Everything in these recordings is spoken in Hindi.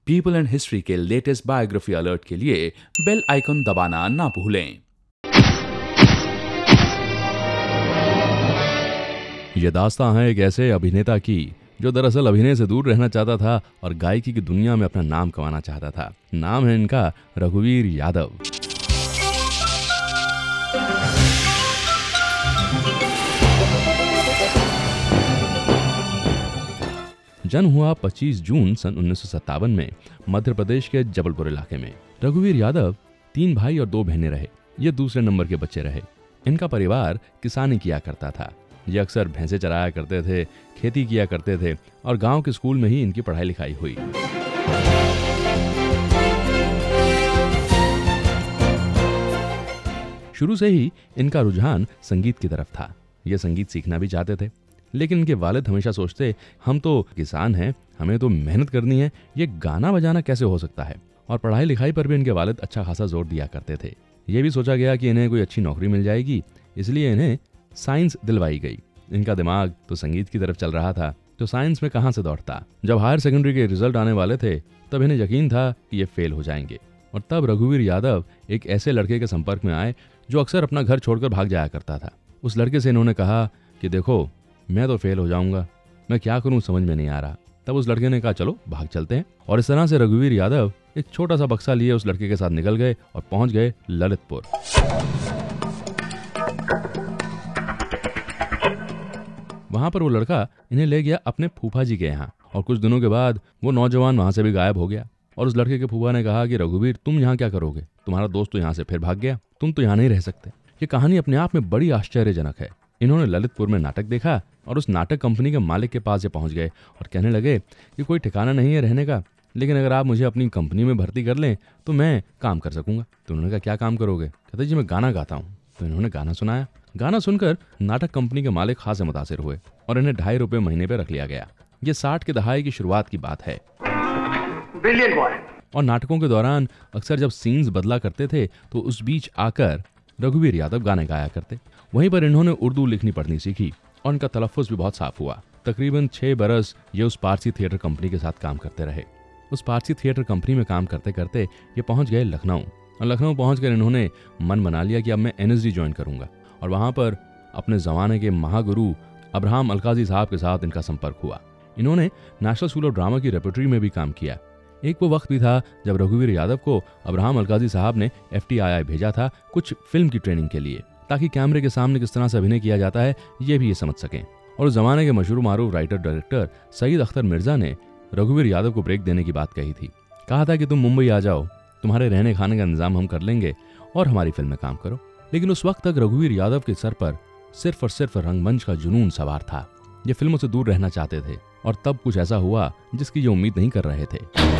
पीपल एंड हिस्ट्री के लेटेस्ट बायोग्राफी अलर्ट के लिए बेल आइकन दबाना ना भूलें। ये दास्तां है एक ऐसे अभिनेता की जो दरअसल अभिनय से दूर रहना चाहता था और गायकी की दुनिया में अपना नाम कमाना चाहता था। नाम है इनका रघुवीर यादव। जन्म हुआ 25 जून सन 1957 में मध्य प्रदेश के जबलपुर इलाके में। रघुवीर यादव 3 भाई और 2 बहनें रहे। ये दूसरे नंबर के बच्चे रहे। इनका परिवार किसानी किया करता था। ये अक्सर भैंसे चराया करते थे, खेती किया करते थे और गांव के स्कूल में ही इनकी पढ़ाई लिखाई हुई। शुरू से ही इनका रुझान संगीत की तरफ था। ये संगीत सीखना भी चाहते थे, लेकिन इनके वालिद हमेशा सोचते हम तो किसान हैं, हमें तो मेहनत करनी है, ये गाना बजाना कैसे हो सकता है। और पढ़ाई लिखाई पर भी इनके वालिद अच्छा खासा जोर दिया करते थे। ये भी सोचा गया कि इन्हें कोई अच्छी नौकरी मिल जाएगी, इसलिए इन्हें साइंस दिलवाई गई। इनका दिमाग तो संगीत की तरफ चल रहा था, तो साइंस में कहां से दौड़ता। जब हायर सेकेंडरी के रिजल्ट आने वाले थे तब इन्हें यकीन था कि ये फेल हो जाएंगे। और तब रघुवीर यादव एक ऐसे लड़के के संपर्क में आए जो अक्सर अपना घर छोड़कर भाग जाया करता था। उस लड़के से इन्होंने कहा कि देखो, मैं तो फेल हो जाऊंगा, मैं क्या करूं समझ में नहीं आ रहा। तब उस लड़के ने कहा चलो भाग चलते हैं। और इस तरह से रघुवीर यादव एक छोटा सा बक्सा लिए उस लड़के के साथ निकल गए और पहुंच गए ललितपुर। वहां पर वो लड़का इन्हें ले गया अपने फूफा जी के यहाँ और कुछ दिनों के बाद वो नौजवान वहां से भी गायब हो गया। और उस लड़के के फूफा ने कहा कि रघुवीर, तुम यहाँ क्या करोगे, तुम्हारा दोस्त तो यहाँ से फिर भाग गया, तुम तो यहाँ नहीं रह सकते। ये कहानी अपने आप में बड़ी आश्चर्यजनक है। इन्होंने ललितपुर में नाटक देखा और उस नाटक कंपनी के मालिक के पास ये पहुंच गए और कहने लगे कि कोई ठिकाना नहीं है रहने का, लेकिन अगर आप मुझे अपनी कंपनी में भर्ती कर लें तो मैं काम कर सकूंगा। तो उन्होंने कहा क्या काम करोगे? कहते जी मैं गाना गाता हूँ। तो इन्होंने गाना सुनाया। गाना सुनकर नाटक कंपनी के मालिक खास से मुतासिर हुए और इन्हें 2.5 रुपए महीने पे रख लिया गया। ये 60 के दहाई की शुरुआत की बात है। और नाटकों के दौरान अक्सर जब सीन्स बदला करते थे तो उस बीच आकर रघुवीर यादव गाने गाया करते। वहीं पर इन्होंने उर्दू लिखनी पढ़नी सीखी और इनका तलफ़्फ़ुज़ भी बहुत साफ हुआ। तकरीबन 6 बरस ये उस पारसी थिएटर कंपनी के साथ काम करते रहे। उस पारसी थिएटर कंपनी में काम करते करते ये पहुंच गए लखनऊ। और लखनऊ पहुंचकर इन्होंने मन बना लिया कि अब मैं NSD ज्वाइन करूंगा। और वहां पर अपने ज़माने के महागुरु अब्राहम अलकाज़ी साहब के साथ इनका संपर्क हुआ। इन्होंने नेशनल स्कूल ऑफ ड्रामा की रेपर्टरी में भी काम किया। एक वो वक्त भी था जब रघुवीर यादव को अब्राहम अलकाज़ी साहब ने FTII भेजा था कुछ फिल्म की ट्रेनिंग के लिए, ताकि कैमरे के सामने किस तरह से अभिनय किया जाता है ये भी ये समझ सकें। और उस जमाने के मशहूर मारूफ राइटर डायरेक्टर सईद अख्तर मिर्जा ने रघुवीर यादव को ब्रेक देने की बात कही थी। कहा था कि तुम मुंबई आ जाओ, तुम्हारे रहने खाने का इंतजाम हम कर लेंगे और हमारी फिल्म में काम करो। लेकिन उस वक्त तक रघुवीर यादव के सर पर सिर्फ और सिर्फ रंगमंच का जुनून सवार था। ये फिल्मों से दूर रहना चाहते थे और तब कुछ ऐसा हुआ जिसकी ये उम्मीद नहीं कर रहे थे।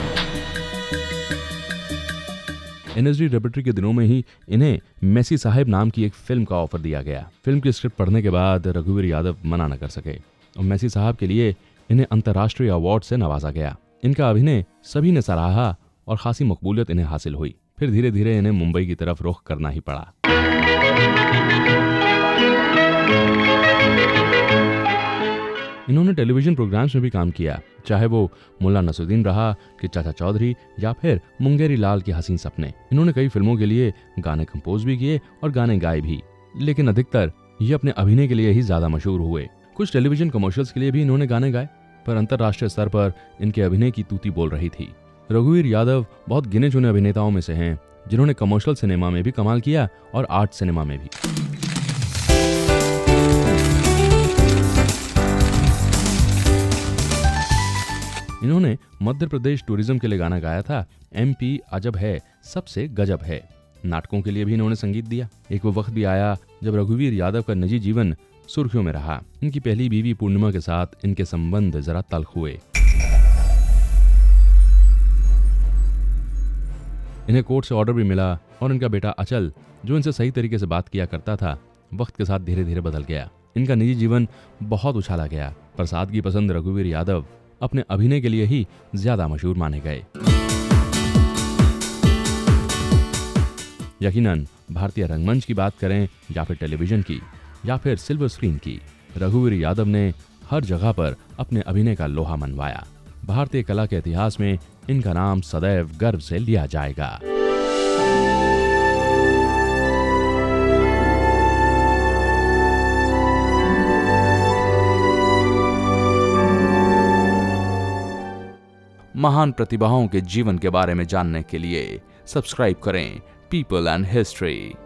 NSD रेपर्टरी के दिनों में ही इन्हें मेसी साहिब नाम की एक फिल्म का ऑफर दिया गया। फिल्म की स्क्रिप्ट पढ़ने के बाद रघुवीर यादव मना न कर सके और मेसी साहब के लिए इन्हें अंतर्राष्ट्रीय अवार्ड से नवाजा गया। इनका अभिनय सभी ने सराहा और खासी मकबूलियत इन्हें हासिल हुई। फिर धीरे धीरे इन्हें मुंबई की तरफ रुख करना ही पड़ा। इन्होंने टेलीविजन प्रोग्राम्स में भी काम किया, चाहे वो मुल्ला नसरुद्दीन रहा कि चाचा चौधरी या फिर मुंगेरी लाल के हसीन सपने। इन्होंने कई फिल्मों के लिए गाने कंपोज भी किए और गाने गाए भी, लेकिन अधिकतर ये अपने अभिनय के लिए ही ज्यादा मशहूर हुए। कुछ टेलीविजन कमर्शियल्स के लिए भी इन्होंने गाने गाए, पर अंतर्राष्ट्रीय स्तर पर इनके अभिनय की तूती बोल रही थी। रघुवीर यादव बहुत गिने चुने अभिनेताओं में से हैं जिन्होंने कमर्शियल सिनेमा में भी कमाल किया और आर्ट सिनेमा में भी। इन्होंने मध्य प्रदेश टूरिज्म के लिए गाना गाया था MP अजब है सबसे गजब है। नाटकों के लिए भी इन्होंने संगीत दिया। एक वो वक्त भी आया जब रघुवीर यादव का निजी जीवन सुर्खियों में रहा। इनकी पहली बीवी पूर्णिमा के साथ इनके संबंध जरा तल्ख हुए। इन्हें कोर्ट से ऑर्डर भी मिला और इनका बेटा अचल, जो इनसे सही तरीके से बात किया करता था, वक्त के साथ धीरे धीरे बदल गया। इनका निजी जीवन बहुत उछाला गया। पर सादगी पसंद रघुवीर यादव अपने अभिनय के लिए ही ज्यादा मशहूर माने गए। यकीनन भारतीय रंगमंच की बात करें या फिर टेलीविजन की या फिर सिल्वर स्क्रीन की, रघुवीर यादव ने हर जगह पर अपने अभिनय का लोहा मनवाया। भारतीय कला के इतिहास में इनका नाम सदैव गर्व से लिया जाएगा। महान प्रतिभाओं के जीवन के बारे में जानने के लिए सब्सक्राइब करें पीपल एंड हिस्ट्री।